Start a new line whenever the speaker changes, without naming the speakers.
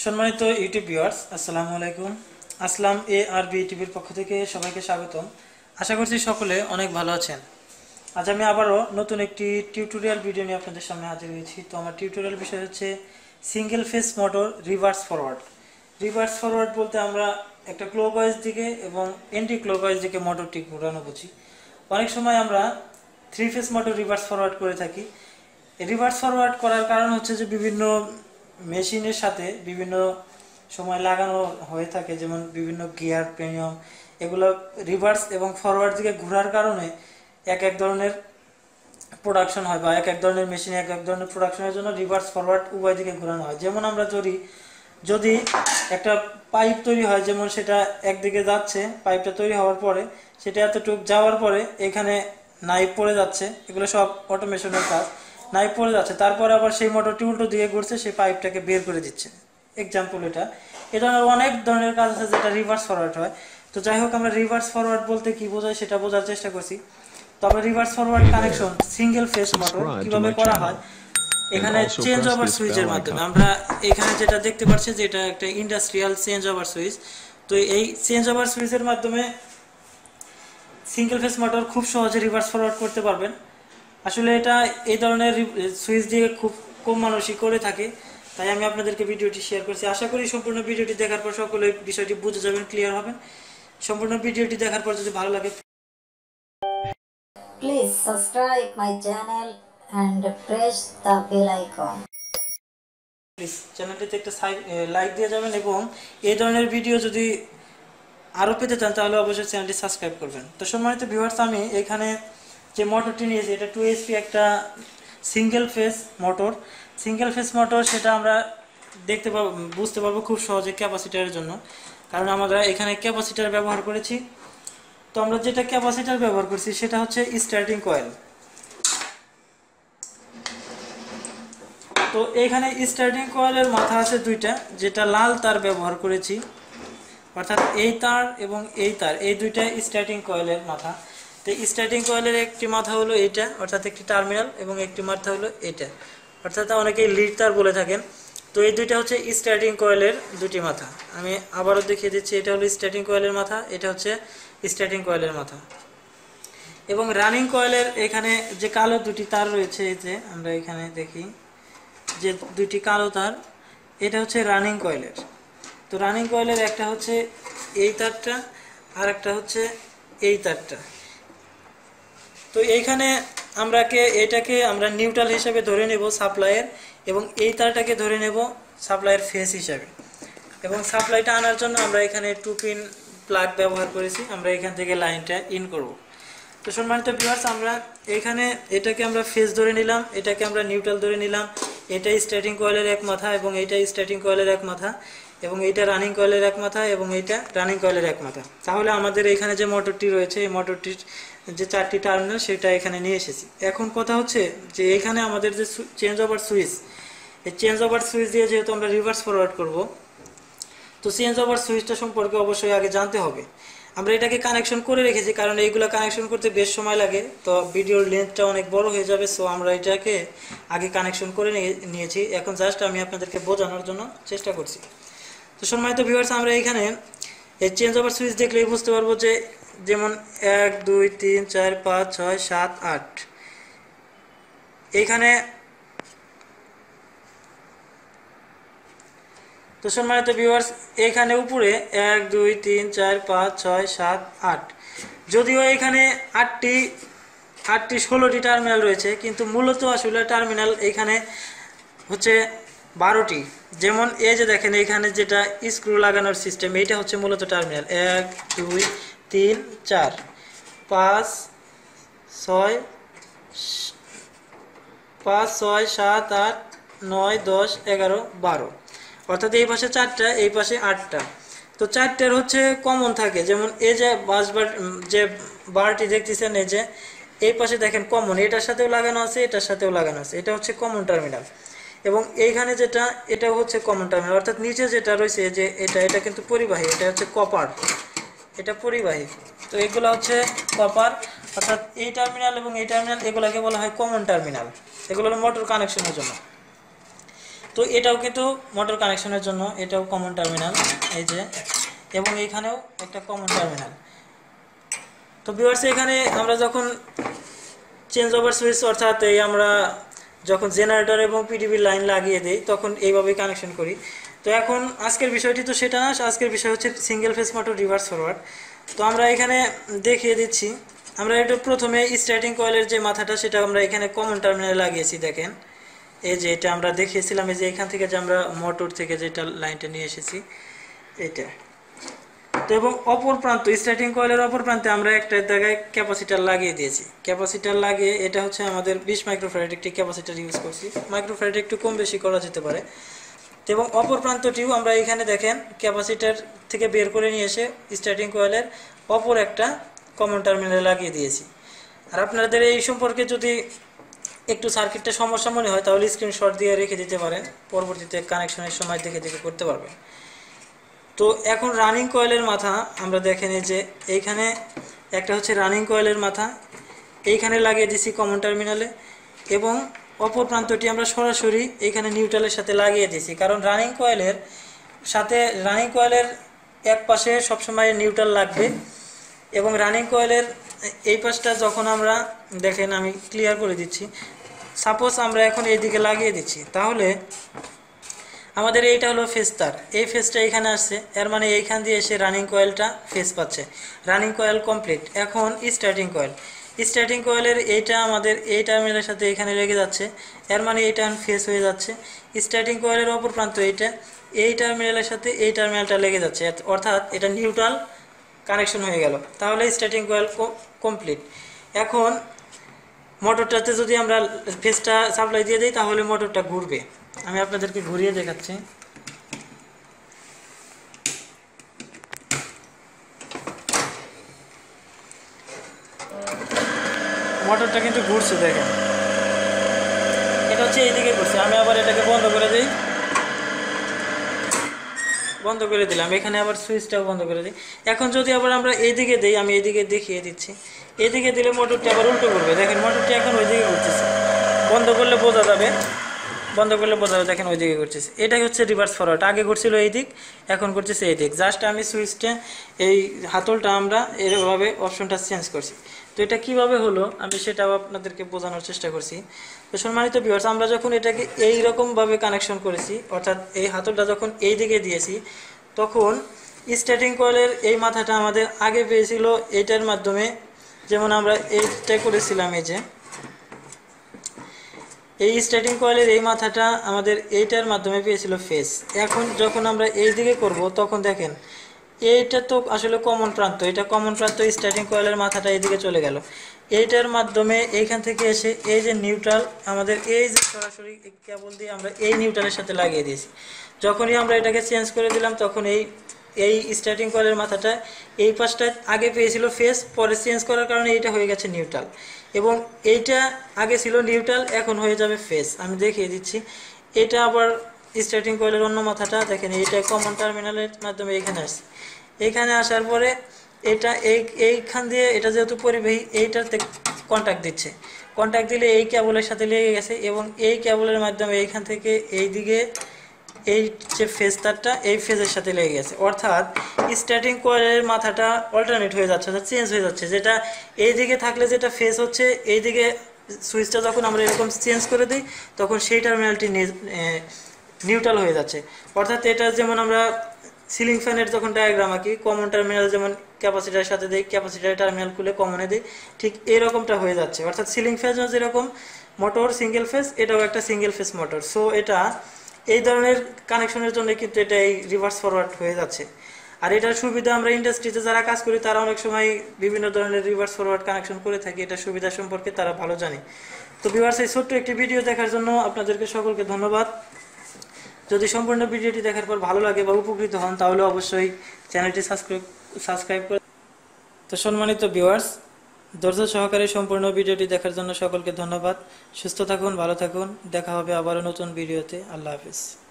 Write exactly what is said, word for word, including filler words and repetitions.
সম্মানিত YouTube viewers, আসসালামু আলাইকুম। আসলাম এ আর বি টিভির পক্ষ থেকে সবাইকে স্বাগতম। আশা করছি সকলে অনেক ভালো আছেন। আজ আমি আবারও নতুন একটি টিউটোরিয়াল ভিডিও নিয়ে আপনাদের সামনে হাজির হয়েছি। তো আমার টিউটোরিয়াল বিষয় হচ্ছে single phase motor reverse forward. Reverse forward বলতে আমরা একটা ক্লকওয়াইজ দিকে এবং এন্টি ক্লকওয়াইজ দিকে মোটরটি ঘোরানো বুঝি। অনেক সময় আমরা three phase motor reverse forward করে থাকি। রিভার্স ফরওয়ার্ড করার কারণ হচ্ছে যে বিভিন্ন মেশিনের সাথে বিভিন্ন সময় লাগানো হয়ে থাকে, যেমন বিভিন্ন গিয়ার প্রেমিয়াম এগুলো রিভার্স এবং ফরওয়ার্ড দিকে ঘোরার কারণে এক এক ধরনের প্রোডাকশন হয় বা এক এক ধরনের মেশিনে এক এক ধরনের প্রোডাকশনের জন্য রিভার্স ফরওয়ার্ড উভয় দিকে ঘোরানো হয়। যেমন আমরা যদি যদি একটা পাইপ তৈরি হয়, যেমন সেটা একদিকে যাচ্ছে, পাইপটা তৈরি হওয়ার পরে সেটা এতটুকু যাওয়ার পরে এখানে নাইফ পড়ে যাচ্ছে, এগুলো সব অটোমেশনের কাজ। নাইফ পড়ে যাচ্ছে, তারপরে আবার সেই মোটরটি উল্টো দিকে ঘুরছে, সেই পাইপটাকে বের করে দিচ্ছে। এক্সাম্পল এটা। এ ধরনের অনেক ধরনের কাজ আছে যেটা রিভার্স ফরওয়ার্ড হয়। তো যাই হোক, আমরা রিভার্স ফরওয়ার্ড বলতে কি বোঝায় সেটা বোঝার চেষ্টা করছি। তবে reverse forward connection single phase motor কিভাবে করা হয়, এখানে চেঞ্জ ওভার সুইচের মাধ্যমে। আমরা এখানে যেটা দেখতে পাচ্ছি যে এটা একটা ইন্ডাস্ট্রিয়াল চেঞ্জ ওভার সুইচ। তো এই চেঞ্জ ওভার সুইচের মাধ্যমে সিঙ্গেল ফেজ মোটর খুব সহজে রিভার্স ফরওয়ার্ড করতে পারবেন। আসলে এটা এই ধরনের সুইচ দিয়ে খুব কম মানুষই করে থাকে, তাই আমি আপনাদেরকে ভিডিওটি শেয়ার করছি। আশা করি সম্পূর্ণ ভিডিওটি দেখার পর সকলে বিষয়টি বুঝে যাবেন, ক্লিয়ার হবেন। সম্পূর্ণ ভিডিওটি দেখার পর যদি ভালো লাগে,
please subscribe my channel and press the bell icon.
Please চ্যানেলটিতে একটা লাইক দিয়ে যাবেন এবং এই ধরনের ভিডিও যদি আরও পেতে চান তাহলে অবশ্যই চ্যানেলটি সাবস্ক্রাইব করবেন। তো সম্মানিত ভিউয়ার্স, আমি এখানে যে মোটরটি নিয়েছি এটা টু এইচপি একটা single phase motor. Single phase motor সেটা আমরা দেখতে পাবো, বুঝতে পারবো খুব সহজে ক্যাপাসিটারের জন্য, কারণ আমরা এখানে ক্যাপাসিটার ব্যবহার করেছি। তো আমরা যেটা ক্যাপাসিটার ব্যবহার করছি সেটা হচ্ছে স্টার্টিং কয়েল। তো এখানে স্টার্টিং কয়েলের মাথা আছে দুইটা, যেটা লাল তার ব্যবহার করেছি, অর্থাৎ এই তার এবং এই তার, এই দুইটা স্টার্টিং কয়েলের মাথা। তো স্টার্টিং কয়েলের একটি মাথা হলো এইটা, অর্থাৎ একটি টার্মিনাল, এবং একটি মাথা হলো এটা, অর্থাৎ অনেকেই লিড তার বলে থাকেন। তো এই দুইটা হচ্ছে স্টার্টিং কয়েলের দুটি মাথা। আমি আবারও দেখিয়ে দিচ্ছি, এটা হলো স্টার্টিং কয়েলের মাথা, এটা হচ্ছে স্টার্টিং কয়েলের মাথা। এবং রানিং কয়েলের এখানে যে কালো দুটি তার রয়েছে, এই যে আমরা এখানে দেখি যে দুটি কালো তার, এটা হচ্ছে রানিং কয়েলের। তো রানিং কয়েলের একটা হচ্ছে এই তারটা আর একটা হচ্ছে এই তারটা। তো এইখানে আমরাকে এটাকে আমরা নিউট্রাল হিসেবে ধরে নেব সাপ্লাইয়ের, এবং এই তারটাকে ধরে নেব সাপ্লাইয়ের ফেস হিসাবে। এবং সাপ্লাইটা আনার জন্য আমরা এখানে টু পিন প্লাগ ব্যবহার করেছি, আমরা এখান থেকে লাইনটা ইন করব। তো সম্মানিত ভিউয়ার্স, আমরা এখানে এটাকে আমরা ফেস ধরে নিলাম, এটাকে আমরা নিউট্রাল ধরে নিলাম। এটা স্টার্টিং কয়েলের এক মাথা এবং এইটা স্টার্টিং কয়েলের এক মাথা, এবং এইটা রানিং কয়েলের এক মাথা এবং এইটা রানিং কয়েলের এক মাথা। তাহলে আমাদের এখানে যে মোটরটি রয়েছে, এই মোটরটির যে চারটি টার্মিনাল সেটা এখানে নিয়ে এসেছি। এখন কথা হচ্ছে যে এখানে আমাদের যে চেঞ্জ ওভার সুইচ, এই চেঞ্জ ওভার সুইচ দিয়ে যেহেতু আমরা রিভার্স ফরওয়ার্ড করব, তো চেঞ্জ ওভার সুইচটা সম্পর্কে অবশ্যই আগে জানতে হবে। আমরা এটাকে কানেকশন করে রেখেছি, কারণ এইগুলো কানেকশন করতে বেশ সময় লাগে, তো ভিডিওর লেন্থটা অনেক বড় হয়ে যাবে। সো আমরা এটাকে আগে কানেকশন করে নিয়েছি, এখন জাস্ট আমি আপনাদেরকে বোঝানোর জন্য চেষ্টা করছি। তো সম্মানিত ভিউয়ার্স, আমরা এখানে এই চেঞ্জ ওভার সুইচ দেখলেই বুঝতে পারবো যে যেমন এক দুই তিন চার পাঁচ ছয় সাত আট, এইখানে তো সম্মানিত ভিউয়ার্স, এখানে উপরে এক দুই তিন চার পাঁচ ছয় সাত আট, যদিও এখানে আটটি আটটি ষোলোটি টার্মিনাল রয়েছে, কিন্তু মূলত আসলে টার্মিনাল এখানে হচ্ছে বারোটি। যেমন এই যে দেখেন এখানে যেটা স্ক্রু লাগানোর সিস্টেম, এইটা হচ্ছে মূলত টার্মিনাল। এক দুই তিন চার পাঁচ ছয় পাঁচ ছয় সাত আট নয় দশ এগারো বারো, অর্থাৎ এই পাশে চারটা, এই পাশে আটটা। তো চারটার হচ্ছে কমন থাকে, যেমন এই যে বাস বার যে বারটি দেখতেছেন, এই যে এই পাশে দেখেন কমন, এটার সাথেও লাগানো আছে, এটার সাথেও লাগানো আছে, এটা হচ্ছে কমন টার্মিনাল। এবং এইখানে যেটা, এটাও হচ্ছে কমন টার্মিনাল, অর্থাৎ নিচে যেটা রয়েছে যে এটা এটা কিন্তু পরিবাহী, এটা হচ্ছে কপার, এটা পরিবাহী। তো এগুলো হচ্ছে কপার, অর্থাৎ এই টার্মিনাল এবং এই টার্মিনাল এগুলোকে বলা হয় কমন টার্মিনাল, এগুলো হলো মোটর কানেকশনের জন্য। তো এটাও কিন্তু মোটর কানেকশনের জন্য এটাও কমন টার্মিনাল এই যে, এবং এইখানেও একটা কমন টার্মিনাল। তো ভিউয়ার্স এখানে আমরা যখন চেঞ্জ ওভার সুইচ অর্থাৎ এই আমরা যখন জেনারেটর এবং পিডিবি লাইন লাগিয়ে দেই তখন এইভাবে কানেকশন করি। তো এখন আজকের বিষয়টি তো সেটা না, আজকের বিষয় হচ্ছে single phase motor reverse forward. তো আমরা এখানে দেখিয়ে দিচ্ছি। আমরা এটা প্রথমে স্টার্টিং কয়েলের যে মাথাটা সেটা আমরা এখানে কমন টার্মিনালে লাগিয়েছি। দেখেন এই যে এটা আমরা দেখিয়েছিলাম, এই যে এখান থেকে যে আমরা মোটর থেকে যেটা লাইনটা নিয়ে এসেছি এটা। তো এবং অপর প্রান্ত স্টার্টিং কয়েলের অপর প্রান্তে আমরা একটা জায়গায় ক্যাপাসিটার লাগিয়ে দিয়েছি। ক্যাপাসিটার লাগিয়ে এটা হচ্ছে আমাদের বিশ মাইক্রোফ্যারাড একটি ক্যাপাসিটার ইউজ করছি। মাইক্রোফ্যারাড একটু কম বেশি করা যেতে পারে। এবং অপর প্রান্তটিও আমরা এখানে দেখেন ক্যাপাসিটার থেকে বের করে নিয়ে এসে স্টার্টিং কয়েলের অপর একটা কমন টার্মিনালে লাগিয়ে দিয়েছি। আর আপনাদের এই সম্পর্কে যদি একটু সার্কিটটা সমস্যা মনে হয় তাহলে স্ক্রিনশট দিয়ে রেখে দিতে পারেন, পরবর্তীতে কানেকশনের সময় দেখে দেখে করতে পারবেন। তো এখন রানিং কয়েলের মাথা আমরা দেখেন এই যে এইখানে একটা হচ্ছে রানিং কয়েলের মাথা এইখানে লাগিয়ে দিছি কমন টার্মিনালে, এবং অপর প্রান্তটি আমরা সরাসরি এইখানে নিউট্রালের সাথে লাগিয়ে দিয়েছি। কারণ রানিং কয়েলের সাথে রানিং কয়েলের এক পাশে সবসময় নিউট্রাল লাগবে, এবং রানিং কয়েলের এই পাশটা যখন আমরা দেখেন আমি ক্লিয়ার করে দিচ্ছি। সাপোজ আমরা এখন এইদিকে লাগিয়ে দিচ্ছি, তাহলে আমাদের এইটা হলো ফেজ তার, এই ফেজটা এখানে আসছে, এর মানে এইখান দিয়ে এসে রানিং কয়েলটা ফেজ পাচ্ছে। Running coil complete. এখন স্টার্টিং কয়েল স্টার্টিং কয়েলের এইটা আমাদের এই টার্মিনালের সাথে এখানে লেগে যাচ্ছে, এর মানে এইটা ফেজ হয়ে যাচ্ছে। স্টার্টিং কয়েলের অপর প্রান্ত এইটা, এই টার্মিনালের সাথে এই টার্মিনালটা লেগে যাচ্ছে, অর্থাৎ এটা নিউট্রাল কানেকশন হয়ে গেল। তাহলে স্টার্টিং কয়েল কমপ্লিট। এখন মোটরটাতে যদি আমরা ফেজটা সাপ্লাই দিয়ে দিই তাহলে মোটরটা ঘুরবে। আমি আপনাদেরকে ঘুরিয়ে দেখাচ্ছি। মোটরটা কিন্তু ঘুরছে, দেখেন এটা হচ্ছে এইদিকে ঘুরছে। আমি আবার এটাকে বন্ধ করে দিই, বন্ধ করে দিলাম, এখানে আবার সুইচটাও বন্ধ করে দিই। এখন যদি আবার আমরা এইদিকে দিই, আমি এইদিকে দেখিয়ে দিচ্ছি, এইদিকে দিলে মোটরটি আবার উল্টো করবে। দেখেন মোটরটি এখন ওইদিকে ঘুরতেছে, বন্ধ করলে বোঝা যাবে, বন্ধ করলে বোঝা যাবে, দেখেন ওইদিকে ঘুরতেছে। এটাই হচ্ছে রিভার্স ফরওয়ার্ড। আগে ঘুরছিল এই দিক, এখন করতেছে এই দিক। জাস্ট আমি সুইচটা এই হাতলটা আমরা এরভাবে অপশনটা চেঞ্জ করছি। তো এটা কিভাবে হলো আমি সেটাও আপনাদেরকে বোঝানোর চেষ্টা করছি। তো সম্মানিত ভিউয়ার্স, আমরা যখন এটাকে এই রকমভাবে কানেকশন করেছি, অর্থাৎ এই হাতলটা যখন এই দিকে দিয়েছি, তখন স্টার্টিং কয়েলের এই মাথাটা আমাদের আগে পেয়েছিল এইটার মাধ্যমে, যেমন আমরা এইটা করেছিলাম, এই যে এই স্টার্টিং কয়েলের এই মাথাটা আমাদের এইটার মাধ্যমে পেয়েছিল ফেজ। এখন যখন আমরা এই দিকে করব তখন দেখেন এইটা তো আসলে কমন প্রান্ত, এটা কমন প্রান্ত, স্টার্টিং কয়েলের মাথাটা এইদিকে চলে গেল। এইটার মাধ্যমে এইখান থেকে এসে এই যে নিউট্রাল আমাদের এই যে সরাসরি কেবল দিয়ে আমরা এই নিউট্রালের সাথে লাগিয়ে দিয়েছি। যখনই আমরা এটাকে চেঞ্জ করে দিলাম তখন এই এই স্টার্টিং কয়েলের মাথাটা এই পাশটা আগে পেয়েছিল ফেজ, পরে চেঞ্জ করার কারণে এইটা হয়ে গেছে নিউট্রাল, এবং এইটা আগে ছিল নিউট্রাল, এখন হয়ে যাবে ফেজ। আমি দেখিয়ে দিচ্ছি। এটা আবার স্টার্টিং কয়েলের অন্য মাথাটা দেখেন, এইটা কমন টার্মিনালের মাধ্যমে এখানে আসছে। এখানে আসার পরে এটা এই এইখান দিয়ে এটা যেহেতু পরিবাহী এইটাতে কন্ট্যাক্ট দিচ্ছে, কন্ট্যাক্ট দিলে এই কেবলের সাথে লেগে গেছে, এবং এই কেবলের মাধ্যমে এইখান থেকে এই দিকে এই যে ফেজ তারটা এই ফেজের সাথে লেগে গেছে। অর্থাৎ স্টার্টিং কয়েলের মাথাটা অল্টারনেট হয়ে যাচ্ছে, অর্থাৎ চেঞ্জ হয়ে যাচ্ছে। যেটা এই দিকে থাকলে যেটা ফেজ হচ্ছে, এই দিকে সুইচটা যখন আমরা এরকম চেঞ্জ করে দিই তখন সেই টার্মিনালটি নিউট্রাল হয়ে যাচ্ছে। অর্থাৎ এটা যেমন আমরা সিলিং ফ্যানের যখন ডায়াগ্রাম আঁকি, কমন টার্মিনাল যেমন ক্যাপাসিটারের সাথে দিই, ক্যাপাসিটারের টার্মিনাল খুলে কমনে দিই, ঠিক এরকমটা হয়ে যাচ্ছে। অর্থাৎ সিলিং ফেজও যেরকম মোটর সিঙ্গেল ফেজ, এটাও একটা সিঙ্গেল ফেজ মোটর। সো এটা এই ধরনের কানেকশনের জন্য কিন্তু এটা এই রিভার্স ফরওয়ার্ড হয়ে যাচ্ছে। আর এটার সুবিধা আমরা ইন্ডাস্ট্রিতে যারা কাজ করি তারা অনেক সময় বিভিন্ন ধরনের রিভার্স ফরওয়ার্ড কানেকশন করে থাকি, এটা সুবিধা সম্পর্কে তারা ভালো জানে। তো ভিউয়ার্স, এই ছোট্ট একটি ভিডিও দেখার জন্য আপনাদেরকে সকলকে ধন্যবাদ। যদি সম্পূর্ণ ভিডিওটি দেখার পর ভালো লাগে বা উপকৃত হন তাহলে অবশ্যই চ্যানেলটি সাবস্ক্রাইব সাবস্ক্রাইব করে। তো সম্মানিত ভিউয়ার্স, ধৈর্য সহকারে সম্পূর্ণ ভিডিওটি দেখার জন্য সকলকে ধন্যবাদ। সুস্থ থাকুন, ভালো থাকুন, দেখা হবে আবারও নতুন ভিডিওতে। আল্লাহ হাফেজ।